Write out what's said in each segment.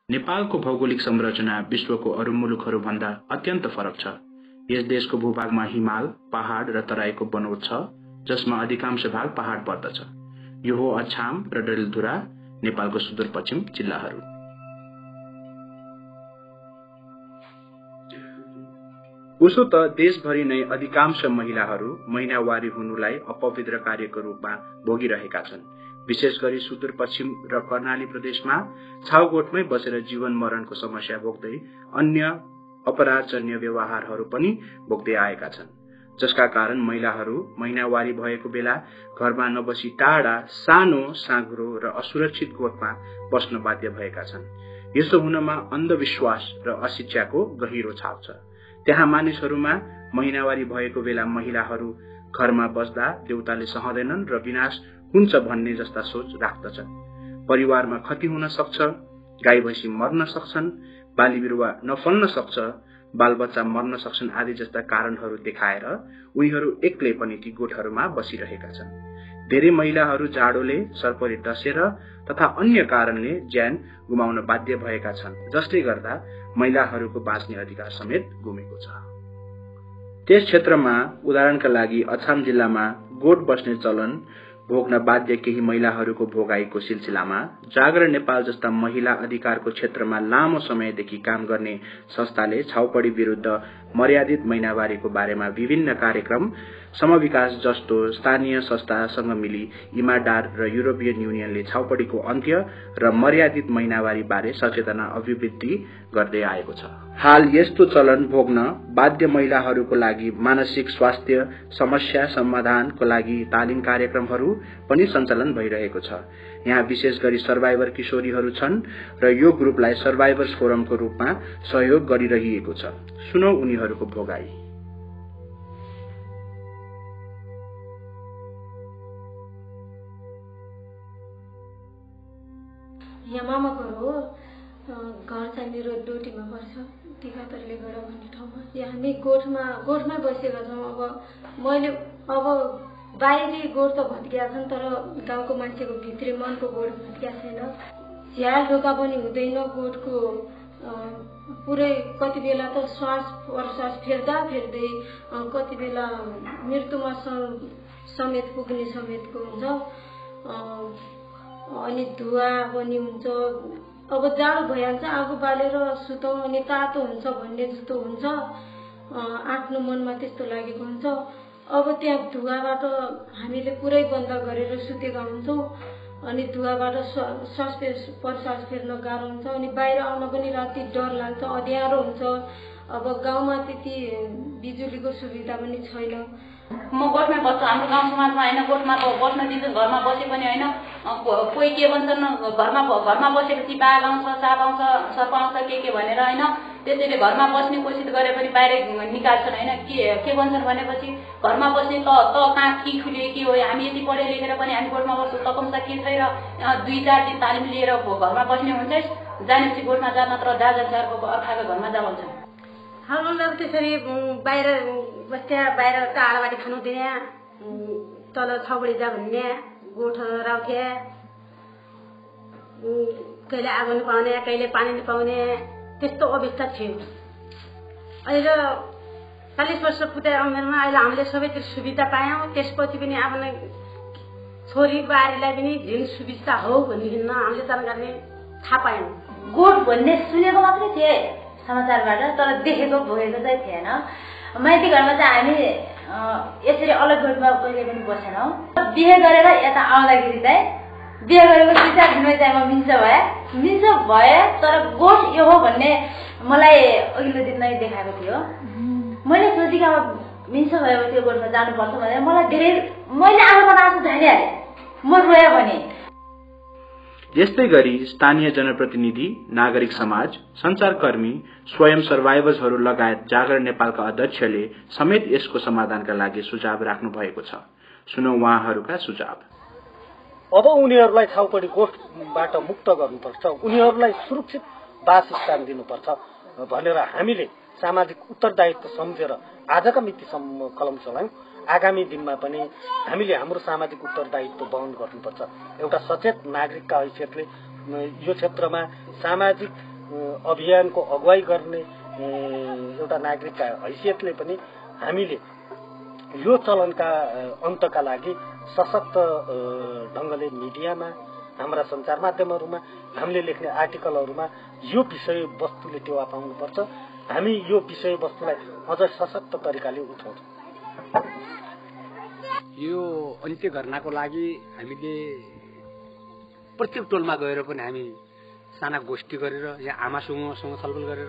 नेपालको भौगोलिक संरचना विश्वको अरू मुलुकहरूभन्दा अत्यन्त फरक छ। यस देशको भूभागमा हिमाल, पहाड र तराईको बनोट छ, जसमा अधिकांश भाग पहाड पर्दछ। यो हो अछाम र डडेलधुरा नेपालको सुदूरपश्चिम जिल्लाहरू। उसो त देशभरि नै अधिकांश महिलाहरू महिनावारी हुनुलाई अपवित्र कार्यको रूपमा भोगिरहेका छन्। विशेष गरी सुदूरपश्चिम र कर्णाली प्रदेशमा छाउगोठमै बसेर जीवन मरणको समस्या भोग्दै अन्य अपराधजन्य व्यवहारहरू पनि भोग्दै आएका छन्, जसका कारण महिलाहरू महिनावारी भएको बेला घरमा नबसी टाढा सानो साँघुरो र असुरक्षित गोठमा बस्न बाध्य भएका छन्। यसो हुनमा अन्धविश्वास र अशिक्षाको गहिरो छाप छ। त्यहाँ मानिसहरूमा महिनावारी भएको बेला महिलाहरू घरमा बस्दा देउताले सहँदैनन् र विनाश हुन्छ भन्ने जस्ता सोच राख्दछन्। परिवारमा क्षति हुन सक्छ, गाई भैँसी मर्न सक्छन्, बाली बिरुवा नफल्न सक्छ, बालबच्चा मर्न सक्छन् आदि जस्ता कारणहरू देखाएर उनीहरू एक्लै पनि ती गोठहरूमा बसिरहेका छन्। धेरै महिलाहरू जाडोले, सर्पले डसेर तथा अन्य कारणले ज्यान गुमाउन बाध्य भएका छन्, जसले गर्दा महिलाहरूको बाँच्ने अधिकार समेत गुमेको छ। त्यस क्षेत्रमा उदाहरणका लागि अछाम जिल्लामा गोठ बस्ने चलन भोग्न बाध्य केही महिलाहरूको भोगाईको सिलसिलामा जागरण नेपाल जस्ता महिला अधिकारको क्षेत्रमा लामो समयदेखि काम गर्ने संस्थाले छाउपडी विरुद्ध मर्यादित महिनावारीको बारेमा विभिन्न कार्यक्रम समविकास जस्तो स्थानीय संस्थासँग मिली इमाडार र युरोपियन युनियनले छाउपडीको अन्त्य र मर्यादित महिनावारी बारे सचेतना अभिवृद्धि गर्दै आएको छ। हाल यस्तो चलन भोग्न बाध्य महिलाहरूको लागि मानसिक स्वास्थ्य समस्या समाधानको लागि तालिम कार्यक्रमहरू पनि सञ्चालन भइरहेको छ। यहाँ विशेष गरी सर्भाइभर किशोरीहरू छन् र यो ग्रुपलाई सर्भाइभर्स फोरमको रूपमा सहयोग गरिरहेको छ। सुनौ उनीहरूको भोगाई। यहाँ मामाको हो, घर चाहिँ मेरो डोटीमा पर्छ, टिकातरले गएर भन्ने ठाउँमा। यहाँ हामी गोठमै बसेका छौँ। अब मैले बाहिरी गोठ त भत्किया छन्, तर गाउँको मान्छेको भित्री मनको गोठ भत्किया छैन। झ्याल ढोका पनि हुँदैन गोठको। पुरै कति बेला त श्वास प्रश्वास फेर्दै कति बेला मृत्युमा समेत पुग्ने समेतको हुन्छ। अनि धुवा पनि हुन्छ। अब जाडो भइहाल्छ, आगो बालेर सुतौँ अनि तातो हुन्छ भन्ने जस्तो हुन्छ। आफ्नो मनमा त्यस्तो लागेको हुन्छ। अब त्यहाँ धुवाबाट हामीले पुरै बन्द गरेर सुतेका हुन्छौँ। अनि धुवाबाट श्वास प्रश्वास फेर्न गाह्रो हुन्छ। अनि बाहिर आउन पनि राति डर लाग्छ, अँध्यारो हुन्छ। अब गाउँमा त्यति बिजुलीको सुविधा पनि छैन। म गोठमै बस्छु। हाम्रो गाउँ समाजमा होइन, गोठमा बस्न दिन्छ, घरमा बसे पनि होइन। कोही के भन्छन्, घरमा बसेपछि बाघ आउँछ, साप आउँछ, सर्प आउँछ के भनेर होइन। त्यसैले घरमा बस्ने कोसिस गरे पनि बाहिर निकाल्छन् होइन। के भन्छन् भनेपछि घरमा बस्ने त कहाँ के खुल्यो के हो, हामी यति पढे लेखेर पनि हामी गोठमा बस्छौँ, तपम्सा के छैन। 2-4 दिन तालिम लिएर घरमा बस्ने हुन्छ, जानेपछि गोठमा जा, नत्र जाजनसारको अर्काको घरमा जा भन्छन्। हामीलाई त्यसरी बाहिर बस्या, बाहिर टाढाबाटी खानु दिने, तल छाउपडी जा भन्ने, गोठ राउथे, कहिले आगो नपाउने, कहिले पानी नपाउने, त्यस्तो अवस्था थियो। अहिले 40 वर्ष पुगेर उमेरमा अहिले हामीले सबैतिर सुविधा पायौँ। त्यसपछि पनि आफ्नो छोरी बुहारीलाई पनि झिन सुविस्ता हो भनिकन हामीले जानकारी थाहा पायौँ। गोठ भन्ने सुनेको मात्रै थिए समाचारबाट, तर देखेको भोगेको चाहिँ थिएन। माइती घरमा चाहिँ हामी यसरी अलग गोठमा कहिले पनि बसेनौँ। बिहे गरेर यता आउँदाखेरि चाहिँ बिहे गरेको 2-4 दिनमै चाहिँ म मिन्स भए, तर गोठ यो हो भन्ने मलाई अघिल्लो दिन नै देखाएको थियो। मैले सोचेँ अब मिन्स भएपछि त्यो गोठमा जानुपर्छ भनेर मैले आफूमा आँसु झालिहालेँ। म रोएँ भने। यस्तै गरी स्थानीय जनप्रतिनिधि, नागरिक समाज, सञ्चारकर्मी, स्वयं सर्भाइभर्सहरू लगायत जागरण नेपालका अध्यक्षले समेत यसको समाधानका लागि सुझाव राख्नु भएको छ। सुनौ उहाँहरूका सुझाव। अब उनीहरूलाई छाउपडी गोठबाट मुक्त गर्नुपर्छ, उनीहरूलाई सुरक्षित वासस्थान दिनुपर्छ भनेर हामीले सामाजिक उत्तरदायित्व सम्झेर आजका मितिसम्म कलम चलायौँ। आगामी दिनमा पनि हामीले हाम्रो सामाजिक उत्तरदायित्व वहन गर्नुपर्छ। एउटा सचेत नागरिकका हैसियतले यो क्षेत्रमा सामाजिक अभियानको अगुवाई गर्ने एउटा नागरिकका हैसियतले पनि हामीले यो चलनका अन्तका लागि सशक्त ढङ्गले मिडियामा, हाम्रा सञ्चार माध्यमहरूमा, हामीले लेख्ने आर्टिकलहरूमा यो विषयवस्तुले टेवा पाउनुपर्छ। हामी यो विषयवस्तुलाई अझ सशक्त तरिकाले उठाउँछौँ। यो अन्त्य गर्नको लागि हामीले प्रत्येक टोलमा गएर पनि हामी साना गोष्ठी गरेर या आमा समूहसँग छलफल गरेर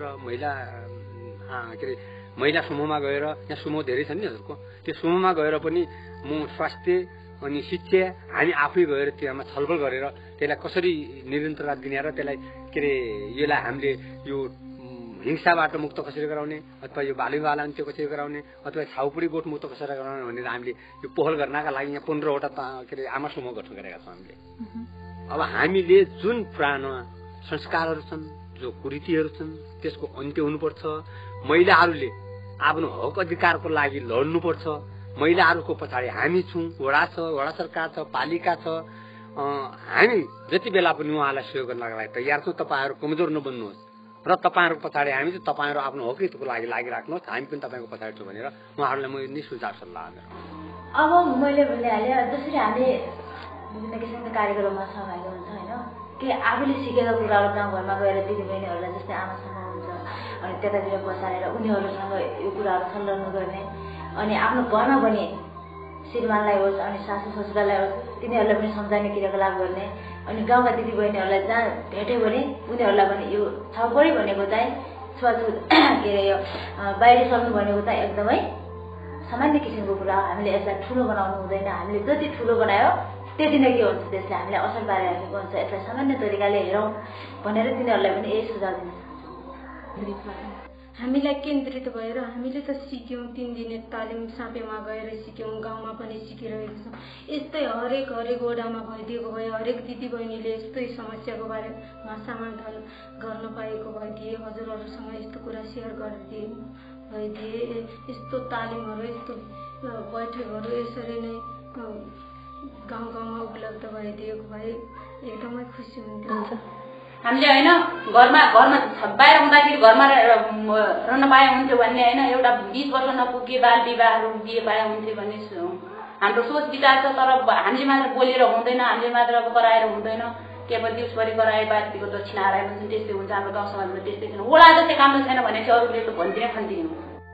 महिला समूहमा गएर, यहाँ समूह धेरै छन् नि हजुरको, त्यो समूहमा गएर पनि म स्वास्थ्य अनि शिक्षा हामी आफै गएर त्यसमा छलफल गरेर त्यसलाई कसरी निरन्तरता दिने र त्यसलाई यसलाई हामीले यो हिंसाबाट मुक्त कसरी गराउने अथवा यो बाल विवाह अन्त्य कसरी गराउने अथवा छाउपडी गोठ मुक्त कसरी गराउने भनेर हामीले यो पहल गर्नका लागि यहाँ 15वटा आमा समूह गठन गरेका छौँ हामीले। अब हामीले जुन पुरानो संस्कारहरू छन्, जो कुरीतिहरू छन्, त्यसको अन्त्य हुनुपर्छ। महिलाहरूले आफ्नो हक अधिकारको लागि लड्नुपर्छ। महिलाहरूको पछाडि हामी छौँ, वडा छ, वडा सरकार छ, पालिका छ। हामी जति बेला पनि उहाँलाई सहयोग गर्नका लागि तयार छौँ। तपाईँहरू कमजोर नबन्नुहोस् र तपाईँहरूको पछाडि हामी चाहिँ तपाईँहरू आफ्नो हक हितको लागि लागिराख्नुहोस्, हामी पनि तपाईँको पछाडि छौँ भनेर उहाँहरूलाई म नि सुझाव सल्लाह दिन्छु। अब मैले भनिहालेँ, जसरी हामी विभिन्न किसिमका कार्यक्रममा सहभागी हुन्छ होइन, कि आफूले सिकेका कुराहरू गाउँघरमा गएर दिदीबहिनीहरूलाई जस्तै आमा समूह हुन्छ अनि त्यतातिर बसाएर उनीहरूसँग यो कुराहरू संलग्न गर्ने, अनि आफ्नो घरमा पनि श्रीमानलाई होस् अनि सासू ससुरालाई होस् तिनीहरूलाई पनि सम्झाउने क्रियाकलाप गर्ने, अनि गाउँका दिदीबहिनीहरूलाई जहाँ भेट्यो भने उनीहरूलाई पनि यो छाउपडी भनेको चाहिँ छुवाछुत यो बाहिरी सक्नु भनेको चाहिँ एकदमै सामान्य किसिमको कुरा। हामीले यसलाई ठुलो बनाउनु हुँदैन। हामीले जति ठुलो बनायो त्यति नै के हुन्छ, त्यसले हामीलाई असर पारिरहेको हुन्छ। यसलाई सामान्य तरिकाले हेरौँ भनेर तिनीहरूलाई पनि यही सुझाव दिन चाहन्छु। हामीलाई केन्द्रित भएर हामीले त सिक्यौँ, 3 दिने तालिम सापेमा गएर सिक्यौँ, गाउँमा पनि सिकिरहेको छौँ। यस्तै हरेक वडामा भइदिएको भए हरेक दिदीबहिनीले यस्तै समस्याको बारेमा समाधान गर्न पाएको भइदिए, हजुरहरूसँग यस्तो कुरा सेयर गरिदिए भइदिए, यस्तो तालिमहरू यस्तो बैठकहरू यसरी नै गाउँ गाउँमा उपलब्ध भइदिएको भए एकदमै खुसी हुन्थ्यो। हामीले होइन घरमा बाहिर हुँदाखेरि घरमा रहन पाए हुन्थ्यो भन्ने होइन, एउटा 20 वर्ष नपुगे बाल विवाहहरू दिए पाए हुन्थ्यो भन्ने हाम्रो सोच विचार छ। तर हामीले मात्र बोलेर हुँदैन, हामीले मात्र कराएर हुँदैन। केवल दिउँसभरि कराए बाटीको दक्षिणा हराए भन्छ त्यस्तै हुन्छ। हाम्रो गाउँ समाजमा त्यस्तै छैन। वडा जस्तै काम छैन भने चाहिँ अरूले त भन्दिने खन्दिने।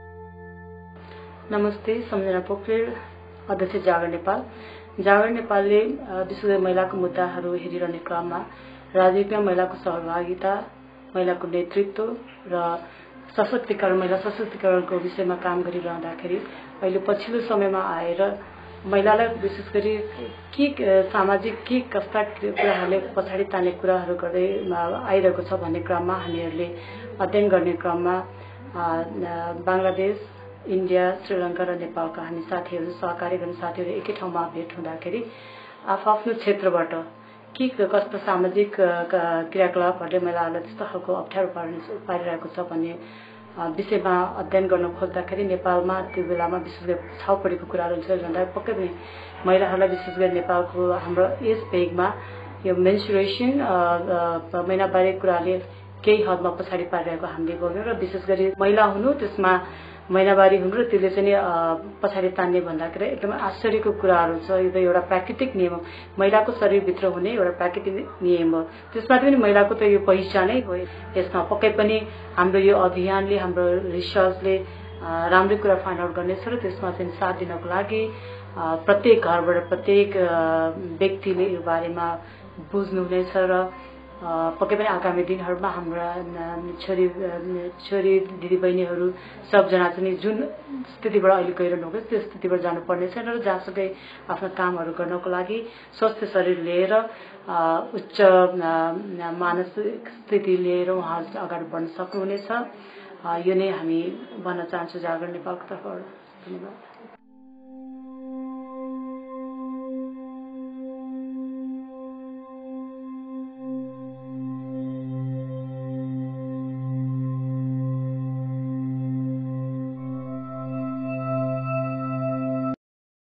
नमस्ते, सम्झना पोखरेल, अध्यक्ष जागर नेपाल। जागर नेपालले विशेष गरी महिलाको मुद्दाहरू हेरिरहने क्रममा राजनीतिमा महिलाको सहभागिता, महिलाको नेतृत्व र सशक्तिकरण, महिला सशक्तिकरणको विषयमा काम गरिरहँदाखेरि अहिले पछिल्लो समयमा आएर महिलालाई विशेष गरी के सामाजिक के कस्ता कुराहरूले पछाडि तान्ने कुराहरू गर्दै आइरहेको छ भन्ने क्रममा हामीहरूले अध्ययन गर्ने क्रममा बङ्गलादेश, इन्डिया, श्रीलङ्का र नेपालका हामी साथीहरू, सहकारी गर्ने साथीहरू एकै ठाउँमा भेट हुँदाखेरि आफ्नो क्षेत्रबाट के कस्तो सामाजिक क्रियाकलापहरूले महिलाहरूलाई त्यस्तो खालको अप्ठ्यारो पारिरहेको छ भन्ने विषयमा अध्ययन गर्न खोज्दाखेरि नेपालमा त्यो बेलामा विशेष गरी छाउपडीको कुराहरू चलिरहँदा पक्कै पनि महिलाहरूलाई विशेष गरी नेपालको हाम्रो यस भेगमा यो मेन्सुरेसन महिनावारी कुराले केही हदमा पछाडि पारिरहेको हामीले बोल्यौँ। र विशेष गरी महिला हुनु, त्यसमा महिनावारी हुनु र त्यसले चाहिँ पछाडि तान्ने भन्दाखेरि एकदमै आश्चर्यको कुराहरू छ। यो त एउटा प्राकृतिक नियम हो, महिलाको शरीरभित्र हुने एउटा प्राकृतिक नियम हो। त्यसमा पनि महिलाको त यो पहिचानै हो। यसमा पक्कै पनि हाम्रो यो अभियानले, हाम्रो रिसर्चले राम्रै कुरा फाइन्ड आउट गर्नेछ र त्यसमा चाहिँ साथ दिनको लागि प्रत्येक घरबाट प्रत्येक व्यक्तिले यो बारेमा बुझ्नुहुनेछ र पक्कै पनि आगामी दिनहरूमा हाम्रा छोरी दिदीबहिनीहरू सबजना चाहिँ जुन स्थितिबाट अहिले गइरहनु भएको त्यो स्थितिबाट जानुपर्ने छैन र जहाँसुकै आफ्नो कामहरू गर्नको लागि स्वस्थ शरीर लिएर उच्च मानसिक स्थिति लिएर उहाँहरू अगाडि बढ्न सक्नुहुनेछ। यो नै हामी भन्न चाहन्छौँ जागर नेपालको तर्फबाट। धन्यवाद।